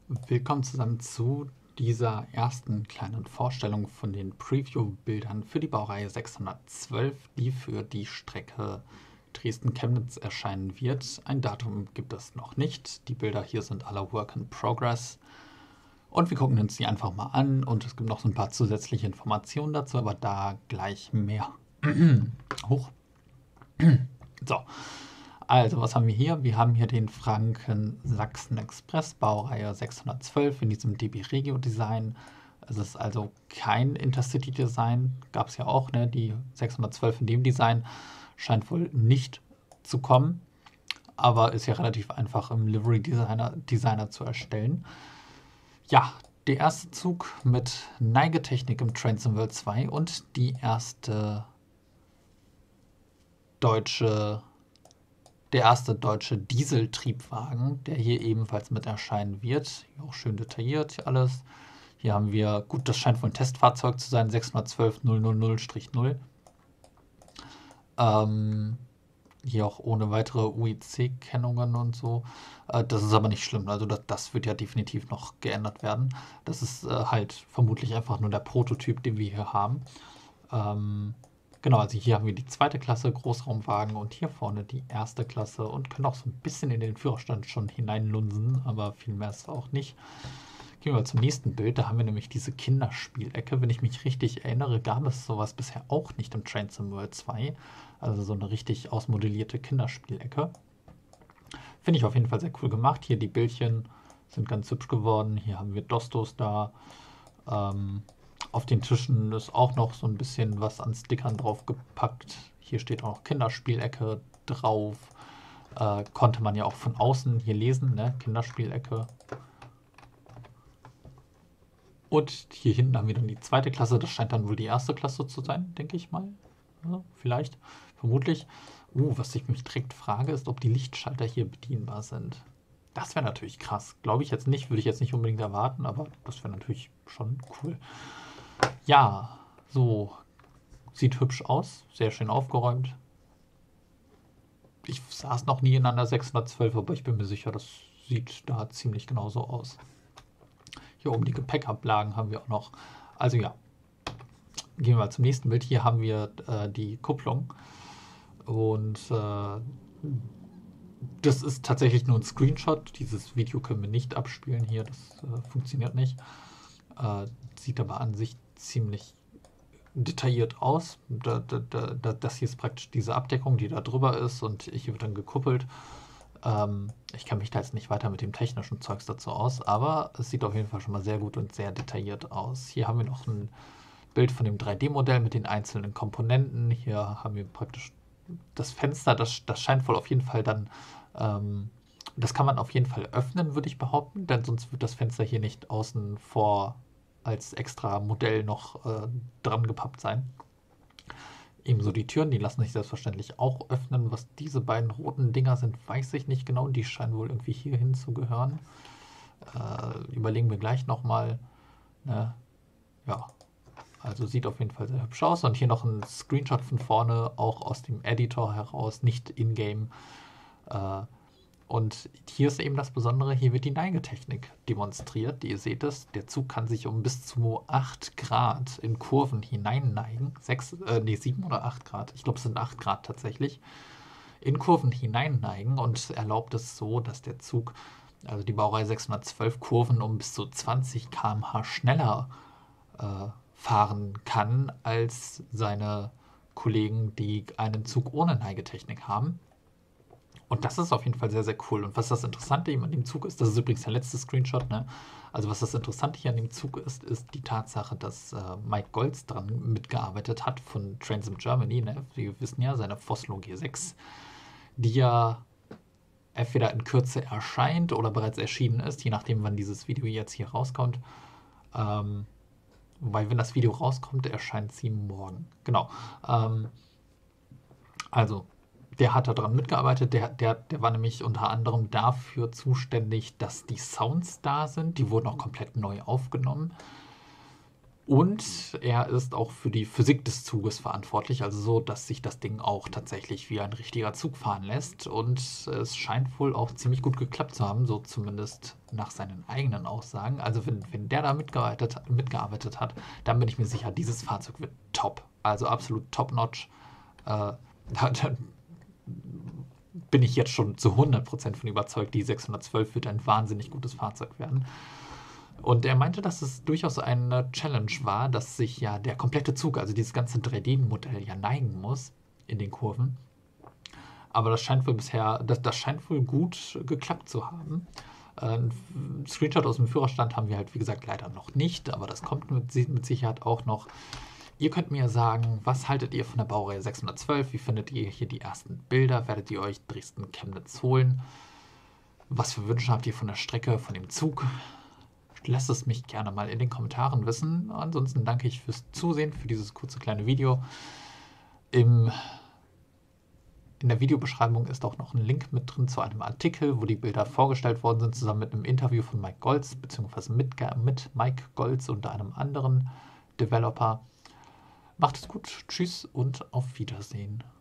Willkommen zusammen zu dieser ersten kleinen Vorstellung von den Preview-Bildern für die Baureihe 612, die für die Strecke Dresden-Chemnitz erscheinen wird. Ein Datum gibt es noch nicht. Die Bilder hier sind alle Work in Progress. Und wir gucken uns die einfach mal an und es gibt noch so ein paar zusätzliche Informationen dazu, aber da gleich mehr. Hoch. So. Also, was haben wir hier? Wir haben hier den Franken-Sachsen-Express, Baureihe 612 in diesem DB Regio Design. Es ist also kein Intercity Design, gab es ja auch, ne? Die 612 in dem Design scheint wohl nicht zu kommen, aber ist ja relativ einfach im Livery Designer zu erstellen. Ja, der erste Zug mit Neigetechnik im Trains in World 2 und die erste der erste deutsche Dieseltriebwagen, der hier ebenfalls mit erscheinen wird. Hier auch schön detailliert hier alles. Hier haben wir, gut, das scheint wohl ein Testfahrzeug zu sein, 612 000-0. Hier auch ohne weitere UIC-Kennungen und so. Das ist aber nicht schlimm, also das wird ja definitiv noch geändert werden. Das ist halt vermutlich einfach nur der Prototyp, den wir hier haben. Genau, also hier haben wir die zweite Klasse Großraumwagen und hier vorne die erste Klasse und können auch so ein bisschen in den Führerstand schon hineinlunsen, aber viel mehr ist auch nicht. Gehen wir mal zum nächsten Bild, da haben wir nämlich diese Kinderspielecke. Wenn ich mich richtig erinnere, gab es sowas bisher auch nicht im Train Sim World 2. Also so eine richtig ausmodellierte Kinderspielecke. Finde ich auf jeden Fall sehr cool gemacht. Hier die Bildchen sind ganz hübsch geworden. Hier haben wir Dostos da. Auf den Tischen ist auch noch so ein bisschen was an Stickern drauf gepackt. Hier steht auch noch Kinderspielecke drauf. Konnte man ja auch von außen hier lesen, ne? Kinderspielecke. Und hier hinten haben wir dann die zweite Klasse. Das scheint dann wohl die erste Klasse zu sein, denke ich mal. Ja, vielleicht, vermutlich. Was ich mich direkt frage, ist, ob die Lichtschalter hier bedienbar sind. Das wäre natürlich krass. Glaube ich jetzt nicht, würde ich jetzt nicht unbedingt erwarten, aber das wäre natürlich schon cool. Ja, so sieht hübsch aus, sehr schön aufgeräumt. Ich saß noch nie in einer 612, aber ich bin mir sicher, das sieht da ziemlich genauso aus. Hier oben die Gepäckablagen haben wir auch noch. Also ja, gehen wir mal zum nächsten Bild. Hier haben wir die Kupplung und das ist tatsächlich nur ein Screenshot. Dieses Video können wir nicht abspielen hier, das funktioniert nicht. Sieht aber an sich ziemlich detailliert aus. Das hier ist praktisch diese Abdeckung, die da drüber ist und hier wird dann gekuppelt. Ich kenne mich da jetzt nicht weiter mit dem technischen Zeugs dazu aus, aber es sieht auf jeden Fall schon mal sehr gut und sehr detailliert aus. Hier haben wir noch ein Bild von dem 3D-Modell mit den einzelnen Komponenten. Hier haben wir praktisch das Fenster, das scheint wohl auf jeden Fall dann, das kann man auf jeden Fall öffnen, würde ich behaupten, denn sonst wird das Fenster hier nicht außen vor als extra Modell noch dran gepappt sein. Ebenso die Türen, die lassen sich selbstverständlich auch öffnen. Was diese beiden roten Dinger sind, weiß ich nicht genau. Die scheinen wohl irgendwie hier hinzugehören. Überlegen wir gleich nochmal. Ne? Ja, also sieht auf jeden Fall sehr hübsch aus. Und hier noch ein Screenshot von vorne, auch aus dem Editor heraus, nicht in-game. Und hier ist eben das Besondere, hier wird die Neigetechnik demonstriert. Ihr seht es, der Zug kann sich um bis zu 8 Grad in Kurven hineinneigen. 7 oder 8 Grad, ich glaube es sind 8 Grad tatsächlich, in Kurven hineinneigen und erlaubt es so, dass der Zug, also die Baureihe 612 Kurven um bis zu 20 km/h schneller fahren kann als seine Kollegen, die einen Zug ohne Neigetechnik haben. Und das ist auf jeden Fall sehr, sehr cool. Und was das Interessante eben an dem Zug ist, das ist übrigens der letzte Screenshot, ne? Also was das Interessante hier an dem Zug ist, ist die Tatsache, dass Mike Goltz dran mitgearbeitet hat von Trains in Germany, ne? Wir wissen ja, seine Vossloh G6, die ja entweder in Kürze erscheint oder bereits erschienen ist, je nachdem, wann dieses Video jetzt hier rauskommt. Wobei, wenn das Video rauskommt, erscheint sie morgen. Genau. Also, der hat daran mitgearbeitet. Der war nämlich unter anderem dafür zuständig, dass die Sounds da sind. Die wurden auch komplett neu aufgenommen. Und er ist auch für die Physik des Zuges verantwortlich, also so, dass sich das Ding auch tatsächlich wie ein richtiger Zug fahren lässt. Und es scheint wohl auch ziemlich gut geklappt zu haben, so zumindest nach seinen eigenen Aussagen. Also wenn der da mitgearbeitet hat, dann bin ich mir sicher, dieses Fahrzeug wird top. Also absolut top-notch. Da bin ich jetzt schon zu 100% von überzeugt, die 612 wird ein wahnsinnig gutes Fahrzeug werden. Und er meinte, dass es durchaus eine Challenge war, dass sich ja der komplette Zug, also dieses ganze 3D-Modell ja neigen muss in den Kurven. Aber das scheint wohl das scheint wohl gut geklappt zu haben. Ein Screenshot aus dem Führerstand haben wir halt, wie gesagt, leider noch nicht, aber das kommt mit Sicherheit auch noch. Ihr könnt mir sagen, was haltet ihr von der Baureihe 612? Wie findet ihr hier die ersten Bilder? Werdet ihr euch Dresden-Chemnitz holen? Was für Wünsche habt ihr von der Strecke, von dem Zug? Lasst es mich gerne mal in den Kommentaren wissen. Ansonsten danke ich fürs Zusehen, für dieses kurze kleine Video. In der Videobeschreibung ist auch noch ein Link mit drin zu einem Artikel, wo die Bilder vorgestellt worden sind, zusammen mit einem Interview von Mike Goltz, beziehungsweise mit Mike Goltz und einem anderen Developer. Macht es gut, tschüss und auf Wiedersehen.